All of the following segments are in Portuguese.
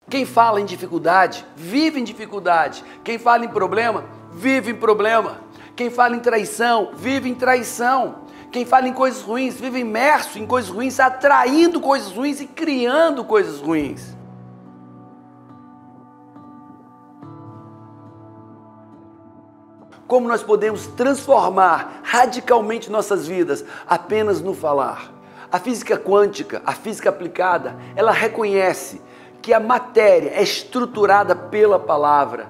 Quem fala em dificuldade, vive em dificuldade. Quem fala em problema, vive em problema. Quem fala em traição, vive em traição. Quem fala em coisas ruins, vive imerso em coisas ruins, atraindo coisas ruins e criando coisas ruins. Como nós podemos transformar radicalmente nossas vidas apenas no falar? A física quântica, a física aplicada, ela reconhece que a matéria é estruturada pela palavra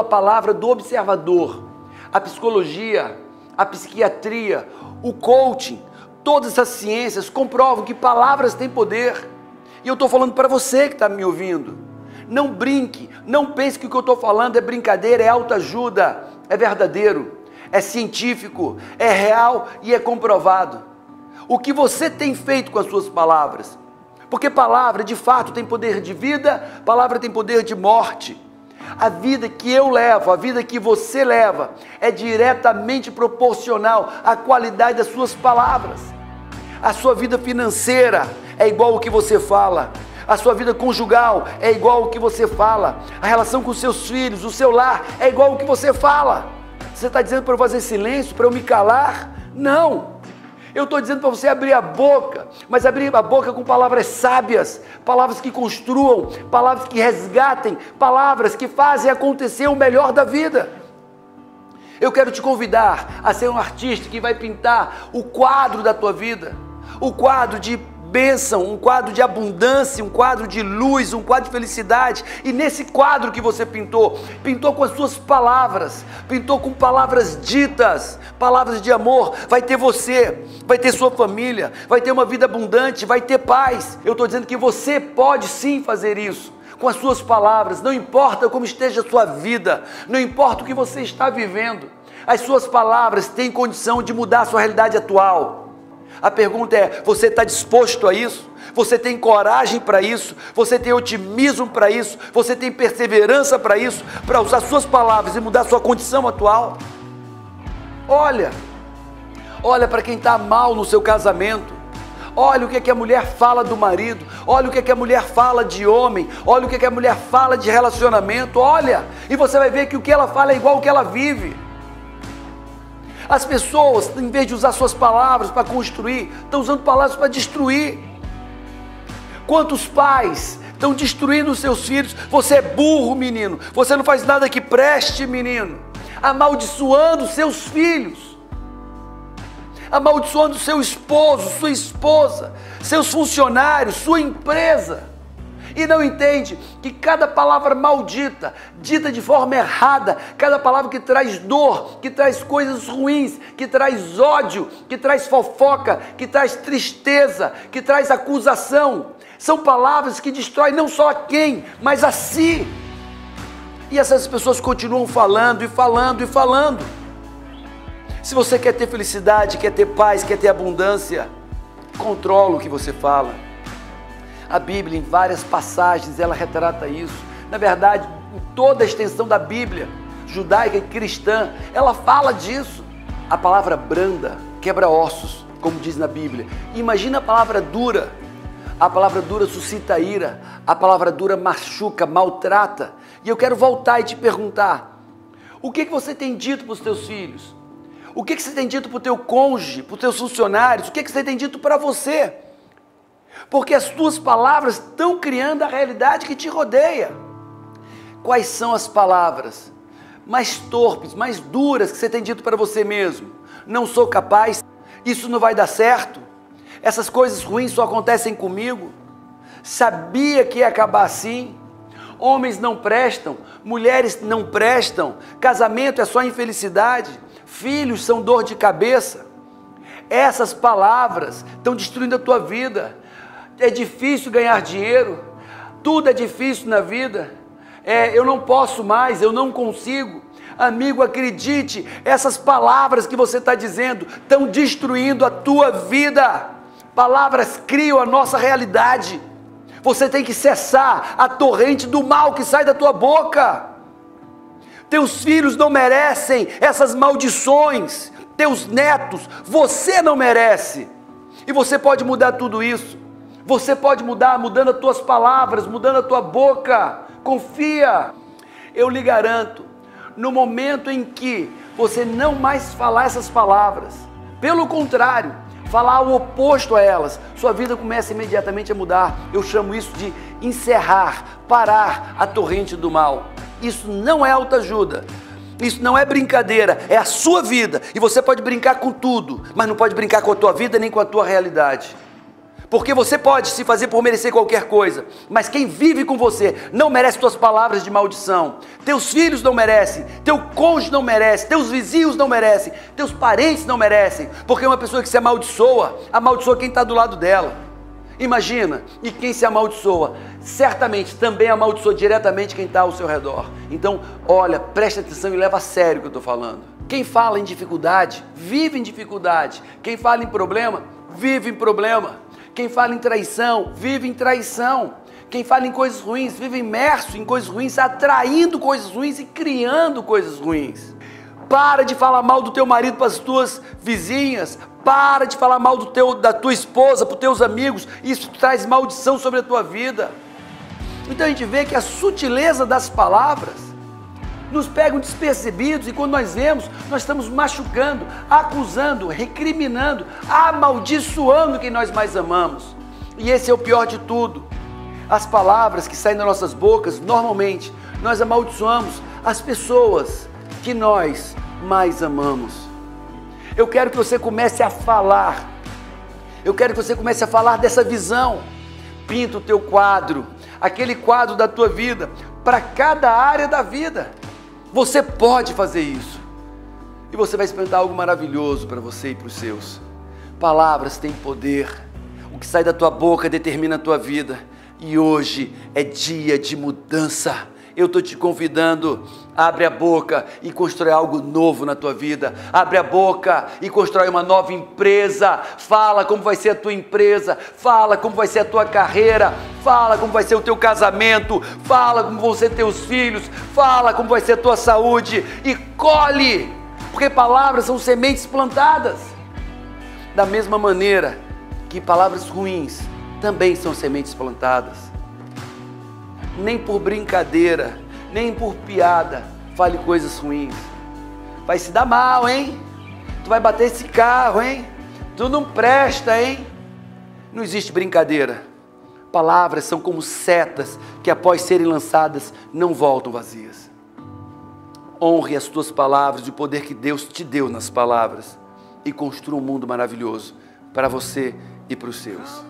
do observador. A psicologia, a psiquiatria, o coaching, todas essas ciências comprovam que palavras têm poder. E eu estou falando para você que está me ouvindo. Não brinque, não pense que o que eu estou falando é brincadeira, é autoajuda. É verdadeiro, é científico, é real e é comprovado. O que você tem feito com as suas palavras? Porque palavra de fato tem poder de vida, palavra tem poder de morte. A vida que eu levo, a vida que você leva, é diretamente proporcional à qualidade das suas palavras. A sua vida financeira é igual ao que você fala. A sua vida conjugal é igual ao que você fala. A relação com os seus filhos, o seu lar, é igual ao que você fala. Você está dizendo para eu fazer silêncio, para eu me calar? Não. Eu estou dizendo para você abrir a boca, mas abrir a boca com palavras sábias, palavras que construam, palavras que resgatem, palavras que fazem acontecer o melhor da vida. Eu quero te convidar a ser um artista que vai pintar o quadro da tua vida, o quadro de bênção, um quadro de abundância, um quadro de luz, um quadro de felicidade. E nesse quadro que você pintou com as suas palavras, pintou com palavras ditas, palavras de amor. Vai ter você, vai ter sua família, vai ter uma vida abundante, vai ter paz. Eu estou dizendo que você pode sim fazer isso com as suas palavras. Não importa como esteja a sua vida, não importa o que você está vivendo, as suas palavras têm condição de mudar a sua realidade atual. A pergunta é, você está disposto a isso? Você tem coragem para isso? Você tem otimismo para isso? Você tem perseverança para isso? Para usar suas palavras e mudar sua condição atual? Olha para quem está mal no seu casamento. Olha o que a mulher fala do marido. Olha o que a mulher fala de homem. Olha o que a mulher fala de relacionamento. Olha, e você vai ver que o que ela fala é igual ao que ela vive. As pessoas, em vez de usar suas palavras para construir, estão usando palavras para destruir. Quantos pais estão destruindo os seus filhos? Você é burro, menino. Você não faz nada que preste, menino. Amaldiçoando seus filhos. Amaldiçoando seu esposo, sua esposa, seus funcionários, sua empresa. E não entende que cada palavra maldita, dita de forma errada, cada palavra que traz dor, que traz coisas ruins, que traz ódio, que traz fofoca, que traz tristeza, que traz acusação, são palavras que destroem não só a quem, mas a si. E essas pessoas continuam falando e falando e falando. Se você quer ter felicidade, quer ter paz, quer ter abundância, controla o que você fala. A Bíblia, em várias passagens, ela retrata isso. Na verdade, em toda a extensão da Bíblia, judaica e cristã, ela fala disso. A palavra branda quebra ossos, como diz na Bíblia. E imagina a palavra dura. A palavra dura suscita ira. A palavra dura machuca, maltrata. E eu quero voltar e te perguntar, o que você tem dito para os teus filhos? O que você tem dito para o teu cônjuge, para os teus funcionários? O que você tem dito para você? Porque as tuas palavras estão criando a realidade que te rodeia. Quais são as palavras mais torpes, mais duras que você tem dito para você mesmo? Não sou capaz, isso não vai dar certo, essas coisas ruins só acontecem comigo, sabia que ia acabar assim, homens não prestam, mulheres não prestam, casamento é só infelicidade, filhos são dor de cabeça. Essas palavras estão destruindo a tua vida. É difícil ganhar dinheiro, tudo é difícil na vida, eu não posso mais, eu não consigo. Amigo, acredite, essas palavras que você está dizendo estão destruindo a tua vida. Palavras criam a nossa realidade. Você tem que cessar a torrente do mal que sai da tua boca. Teus filhos não merecem essas maldições, teus netos, você não merece. E você pode mudar tudo isso. Você pode mudar mudando as tuas palavras, mudando a tua boca. Confia. Eu lhe garanto, no momento em que você não mais falar essas palavras, pelo contrário, falar o oposto a elas, sua vida começa imediatamente a mudar. Eu chamo isso de encerrar, parar a torrente do mal. Isso não é autoajuda. Isso não é brincadeira, é a sua vida. E você pode brincar com tudo, mas não pode brincar com a tua vida nem com a tua realidade. Porque você pode se fazer por merecer qualquer coisa, mas quem vive com você não merece tuas palavras de maldição. Teus filhos não merecem, teu cônjuge não merece, teus vizinhos não merecem, teus parentes não merecem. Porque uma pessoa que se amaldiçoa quem está do lado dela. Imagina, e quem se amaldiçoa, certamente também amaldiçoa diretamente quem está ao seu redor. Então, olha, preste atenção e leva a sério o que eu estou falando. Quem fala em dificuldade, vive em dificuldade. Quem fala em problema, vive em problema. Quem fala em traição, vive em traição. Quem fala em coisas ruins, vive imerso em coisas ruins, atraindo coisas ruins e criando coisas ruins. Para de falar mal do teu marido para as tuas vizinhas. Para de falar mal da tua esposa para os teus amigos. Isso traz maldição sobre a tua vida. Então a gente vê que a sutileza das palavras nos pegam despercebidos, e quando nós vemos, nós estamos machucando, acusando, recriminando, amaldiçoando quem nós mais amamos. E esse é o pior de tudo. As palavras que saem das nossas bocas, normalmente, nós amaldiçoamos as pessoas que nós mais amamos. Eu quero que você comece a falar. Eu quero que você comece a falar dessa visão. Pinta o teu quadro, aquele quadro da tua vida, para cada área da vida. Você pode fazer isso. E você vai experimentar algo maravilhoso para você e para os seus. Palavras têm poder. O que sai da tua boca determina a tua vida. E hoje é dia de mudança. Eu estou te convidando, abre a boca e constrói algo novo na tua vida. Abre a boca e constrói uma nova empresa. Fala como vai ser a tua empresa. Fala como vai ser a tua carreira. Fala como vai ser o teu casamento. Fala como vão ser teus filhos. Fala como vai ser a tua saúde. E colhe, porque palavras são sementes plantadas. Da mesma maneira que palavras ruins também são sementes plantadas. Nem por brincadeira, nem por piada, fale coisas ruins. Vai se dar mal, hein? Tu vai bater esse carro, hein? Tu não presta, hein? Não existe brincadeira. Palavras são como setas que após serem lançadas não voltam vazias. Honre as tuas palavras e o poder que Deus te deu nas palavras e construa um mundo maravilhoso para você e para os seus.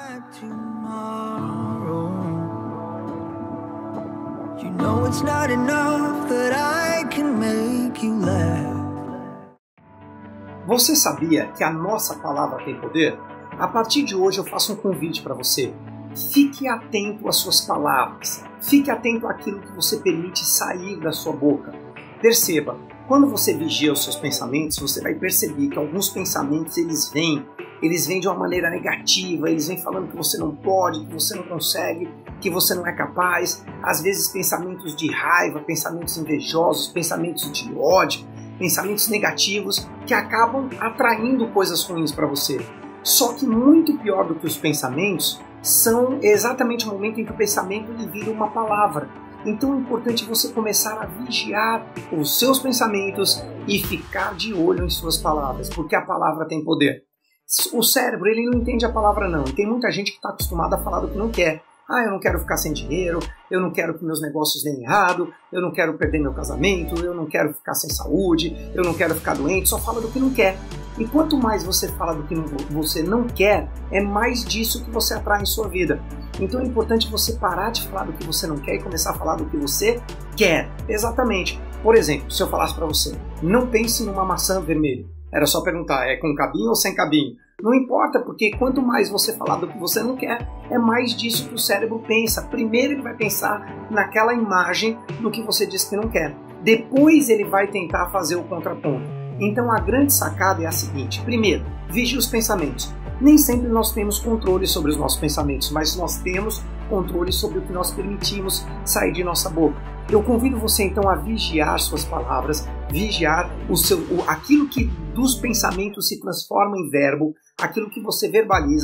You know it's not enough that I can make you laugh. Você sabia que a nossa palavra tem poder? A partir de hoje eu faço um convite para você. Fique atento às suas palavras. Fique atento àquilo que você permite sair da sua boca. Perceba, quando você vigia os seus pensamentos, você vai perceber que alguns pensamentos eles vêm de uma maneira negativa, eles vêm falando que você não pode, que você não consegue, que você não é capaz. Às vezes pensamentos de raiva, pensamentos invejosos, pensamentos de ódio, pensamentos negativos que acabam atraindo coisas ruins para você. Só que muito pior do que os pensamentos são exatamente o momento em que o pensamento ele vira uma palavra. Então é importante você começar a vigiar os seus pensamentos e ficar de olho em suas palavras, porque a palavra tem poder. O cérebro ele não entende a palavra não, e tem muita gente que está acostumada a falar do que não quer. Ah, eu não quero ficar sem dinheiro, eu não quero que meus negócios deem errado, eu não quero perder meu casamento, eu não quero ficar sem saúde, eu não quero ficar doente, só fala do que não quer. E quanto mais você fala do que você não quer, é mais disso que você atrai em sua vida. Então é importante você parar de falar do que você não quer e começar a falar do que você quer. Exatamente. Por exemplo, se eu falasse para você, não pense numa maçã vermelha. Era só perguntar, é com cabinho ou sem cabinho? Não importa, porque quanto mais você falar do que você não quer, é mais disso que o cérebro pensa. Primeiro ele vai pensar naquela imagem do que você disse que não quer. Depois ele vai tentar fazer o contraponto. Então a grande sacada é a seguinte. Primeiro, vigie os pensamentos. Nem sempre nós temos controle sobre os nossos pensamentos, mas nós temos controle sobre o que nós permitimos sair de nossa boca. Eu convido você então a vigiar suas palavras, vigiar aquilo que dos pensamentos se transforma em verbo, aquilo que você verbaliza,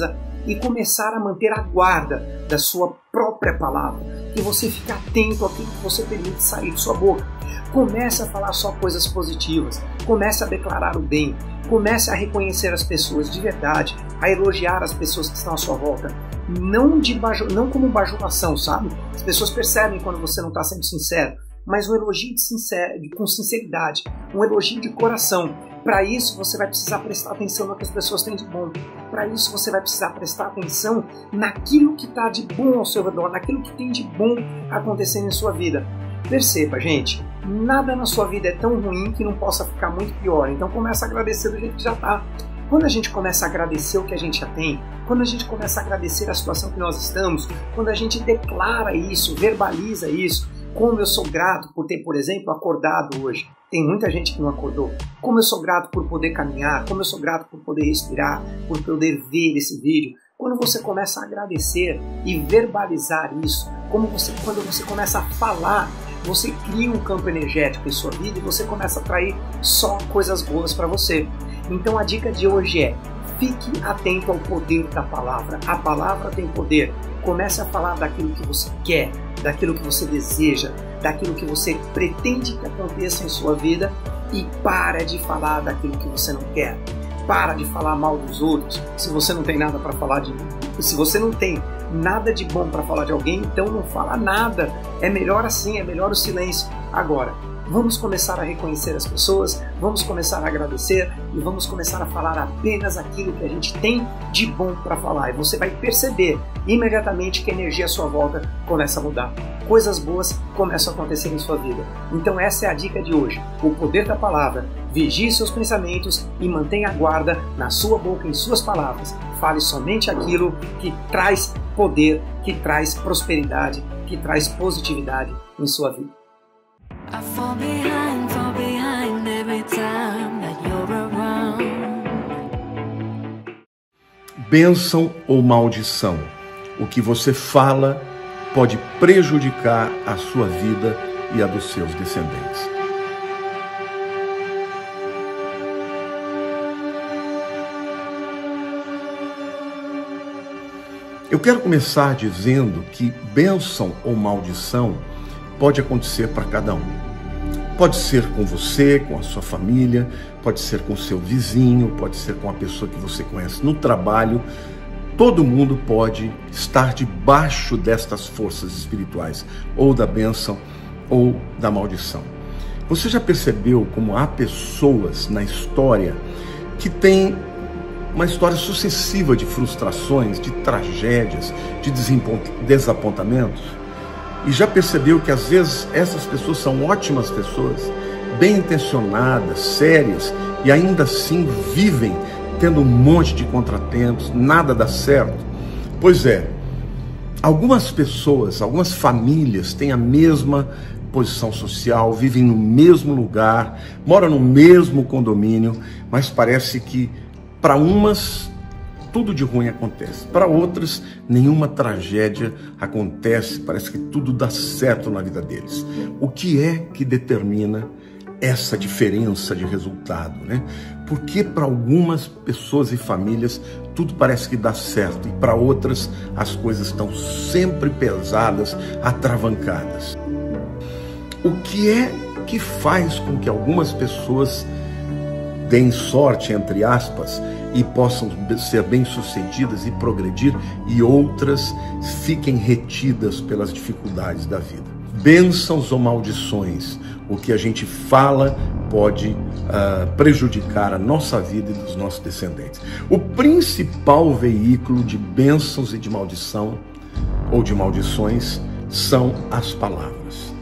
e começar a manter a guarda da sua própria palavra, e você ficar atento àquilo que você permite sair de sua boca. Comece a falar só coisas positivas, comece a declarar o bem, comece a reconhecer as pessoas de verdade, a elogiar as pessoas que estão à sua volta, não como bajulação, sabe? As pessoas percebem quando você não está sendo sincero, mas um elogio com sinceridade, um elogio de coração. Para isso você vai precisar prestar atenção no que as pessoas têm de bom. Para isso você vai precisar prestar atenção naquilo que está de bom ao seu redor, naquilo que tem de bom acontecendo em sua vida. Perceba, gente, nada na sua vida é tão ruim que não possa ficar muito pior. Então começa a agradecer do jeito que já está. Quando a gente começa a agradecer o que a gente já tem, quando a gente começa a agradecer a situação que nós estamos, quando a gente declara isso, verbaliza isso, como eu sou grato por ter, por exemplo, acordado hoje. Tem muita gente que não acordou. Como eu sou grato por poder caminhar, como eu sou grato por poder respirar, por poder ver esse vídeo. Quando você começa a agradecer e verbalizar isso, quando você começa a falar, você cria um campo energético em sua vida e você começa a atrair só coisas boas para você. Então a dica de hoje é: fique atento ao poder da palavra. A palavra tem poder. Comece a falar daquilo que você quer, daquilo que você deseja, daquilo que você pretende que aconteça em sua vida e para de falar daquilo que você não quer. Para de falar mal dos outros. Se você não tem nada para falar se você não tem nada de bom para falar de alguém, então não fala nada. É melhor assim, é melhor o silêncio. Agora, vamos começar a reconhecer as pessoas, vamos começar a agradecer e vamos começar a falar apenas aquilo que a gente tem de bom para falar. E você vai perceber imediatamente que a energia à sua volta começa a mudar. Coisas boas começam a acontecer em sua vida. Então essa é a dica de hoje. O poder da palavra. Vigie seus pensamentos e mantenha a guarda na sua boca, em suas palavras. Fale somente aquilo que traz poder, que traz prosperidade, que traz positividade em sua vida. I fall behind every time that you're around. Bênção ou maldição? O que você fala pode prejudicar a sua vida e a dos seus descendentes. Eu quero começar dizendo que bênção ou maldição pode acontecer para cada um. Pode ser com você, com a sua família, pode ser com o seu vizinho, pode ser com a pessoa que você conhece no trabalho. Todo mundo pode estar debaixo destas forças espirituais, ou da bênção ou da maldição. Você já percebeu como há pessoas na história que têm uma história sucessiva de frustrações, de tragédias, de desapontamentos? E já percebeu que às vezes essas pessoas são ótimas pessoas, bem intencionadas, sérias, e ainda assim vivem tendo um monte de contratempos, nada dá certo? Pois é, algumas pessoas, algumas famílias têm a mesma posição social, vivem no mesmo lugar, moram no mesmo condomínio, mas parece que para umas tudo de ruim acontece, para outras nenhuma tragédia acontece, parece que tudo dá certo na vida deles. O que é que determina essa diferença de resultado, né? Porque para algumas pessoas e famílias tudo parece que dá certo e para outras as coisas estão sempre pesadas, atravancadas. O que é que faz com que algumas pessoas deem sorte, entre aspas, e possam ser bem-sucedidas e progredir, e outras fiquem retidas pelas dificuldades da vida? Bênçãos ou maldições? O que a gente fala pode prejudicar a nossa vida e dos nossos descendentes. O principal veículo de bênçãos e de maldição, ou de maldições, são as palavras.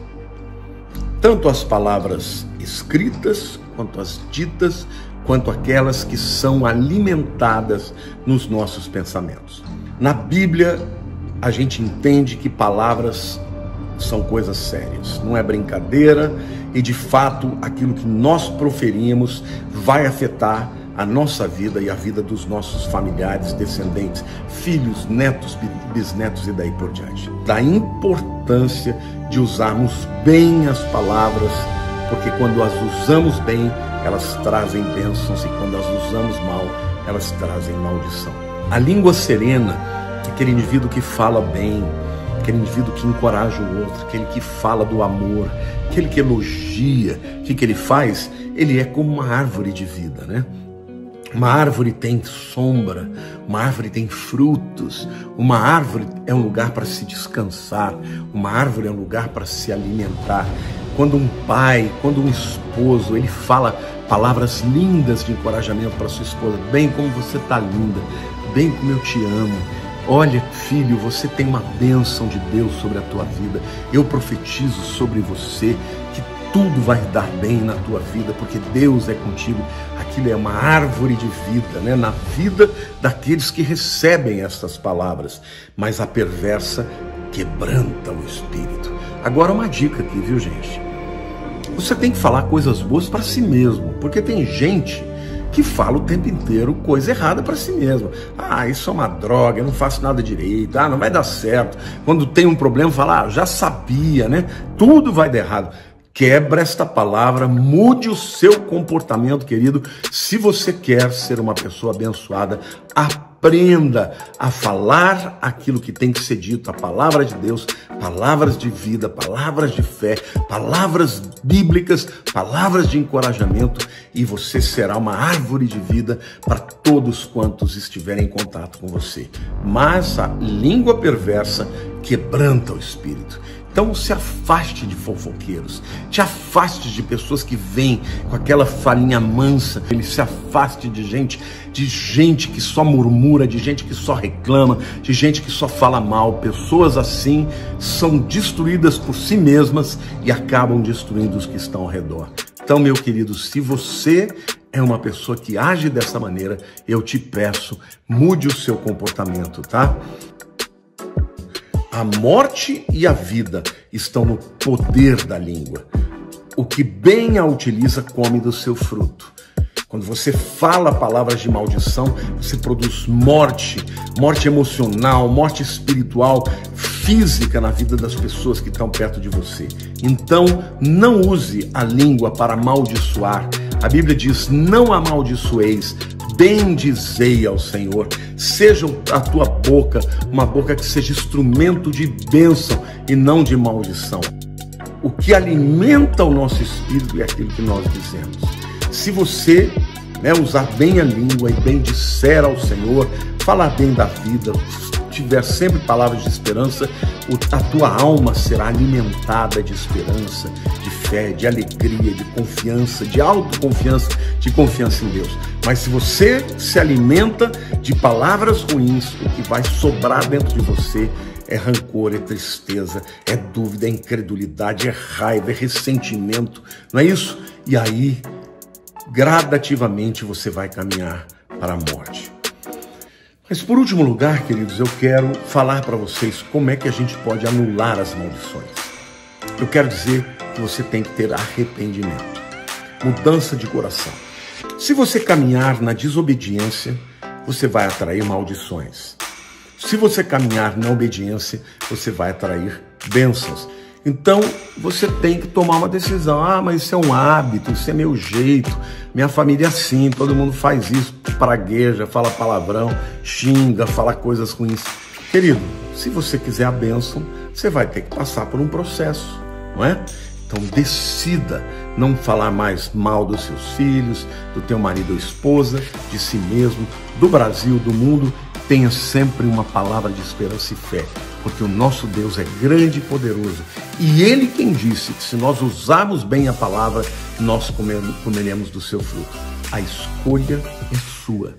Tanto as palavras escritas, quanto as ditas, quanto aquelas que são alimentadas nos nossos pensamentos. Na Bíblia, a gente entende que palavras são coisas sérias, não é brincadeira, e de fato aquilo que nós proferimos vai afetar a nossa vida e a vida dos nossos familiares, descendentes, filhos, netos, bisnetos e daí por diante. Da importância de usarmos bem as palavras, porque quando as usamos bem, elas trazem bênçãos, e quando as usamos mal, elas trazem maldição. A língua serena é aquele indivíduo que fala bem, aquele indivíduo que encoraja o outro, aquele que fala do amor, aquele que elogia. O que ele faz? Ele é como uma árvore de vida, né? Uma árvore tem sombra, uma árvore tem frutos, uma árvore é um lugar para se descansar, uma árvore é um lugar para se alimentar. Quando um pai, quando um esposo, ele fala palavras lindas de encorajamento para sua esposa, bem como você está linda, bem como eu te amo. Olha, filho, você tem uma bênção de Deus sobre a tua vida. Eu profetizo sobre você que tudo vai dar bem na tua vida, porque Deus é contigo. Aquilo é uma árvore de vida, né? Na vida daqueles que recebem estas palavras. Mas a perversa quebranta o espírito. Agora uma dica aqui, viu, gente? Você tem que falar coisas boas para si mesmo, porque tem gente que fala o tempo inteiro coisa errada para si mesmo. Ah, isso é uma droga, eu não faço nada direito, ah, não vai dar certo. Quando tem um problema, fala, ah, já sabia, né? Tudo vai dar errado. Quebra esta palavra, mude o seu comportamento, querido. Se você quer ser uma pessoa abençoada, aprenda a falar aquilo que tem que ser dito, a palavra de Deus, palavras de vida, palavras de fé, palavras bíblicas, palavras de encorajamento, e você será uma árvore de vida para todos quantos estiverem em contato com você. Mas a língua perversa quebranta o espírito. Então se afaste de fofoqueiros, te afaste de pessoas que vêm com aquela falinha mansa, ele se afaste de gente que só murmura, de gente que só reclama, de gente que só fala mal. Pessoas assim são destruídas por si mesmas e acabam destruindo os que estão ao redor. Então, meu querido, se você é uma pessoa que age dessa maneira, eu te peço, mude o seu comportamento, tá? A morte e a vida estão no poder da língua. O que bem a utiliza come do seu fruto. Quando você fala palavras de maldição, você produz morte, morte emocional, morte espiritual, física na vida das pessoas que estão perto de você. Então, não use a língua para amaldiçoar. A Bíblia diz, não amaldiçoeis, bendizei ao Senhor. Seja a tua boca uma boca que seja instrumento de bênção e não de maldição. O que alimenta o nosso espírito é aquilo que nós dizemos. Se você usar bem a língua e bem disser ao Senhor, falar bem da vida, tiver sempre palavras de esperança, a tua alma será alimentada de esperança, de fé, de alegria, de confiança, de autoconfiança, de confiança em Deus. Mas se você se alimenta de palavras ruins, o que vai sobrar dentro de você é rancor, é tristeza, é dúvida, é incredulidade, é raiva, é ressentimento, não é isso? E aí, gradativamente, você vai caminhar para a morte. Mas por último lugar, queridos, eu quero falar para vocês como é que a gente pode anular as maldições. Eu quero dizer que você tem que ter arrependimento, mudança de coração. Se você caminhar na desobediência, você vai atrair maldições. Se você caminhar na obediência, você vai atrair bênçãos. Então, você tem que tomar uma decisão. Ah, mas isso é um hábito, isso é meu jeito, minha família é assim, todo mundo faz isso, pragueja, fala palavrão, xinga, fala coisas ruins. Querido, se você quiser a bênção, você vai ter que passar por um processo, não é? Então, decida não falar mais mal dos seus filhos, do teu marido ou esposa, de si mesmo, do Brasil, do mundo. Tenha sempre uma palavra de esperança e fé, porque o nosso Deus é grande e poderoso. E Ele quem disse que se nós usarmos bem a palavra, nós comeremos do seu fruto. A escolha é sua.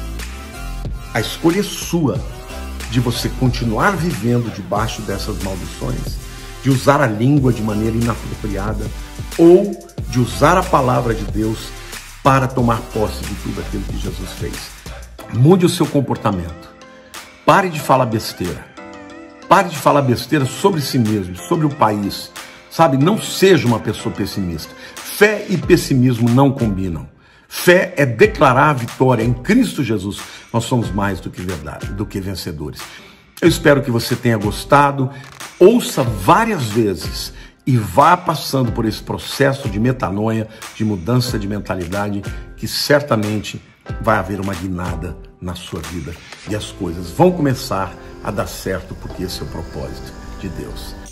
A escolha é sua de você continuar vivendo debaixo dessas maldições, de usar a língua de maneira inapropriada ou de usar a palavra de Deus para tomar posse de tudo aquilo que Jesus fez. Mude o seu comportamento. Pare de falar besteira. Pare de falar besteira sobre si mesmo, sobre o país. Sabe, não seja uma pessoa pessimista. Fé e pessimismo não combinam. Fé é declarar a vitória em Cristo Jesus. Nós somos mais do que vencedores. Eu espero que você tenha gostado. Ouça várias vezes e vá passando por esse processo de metanoia, de mudança de mentalidade, que certamente vai haver uma guinada na sua vida e as coisas vão começar a dar certo, porque esse é o propósito de Deus.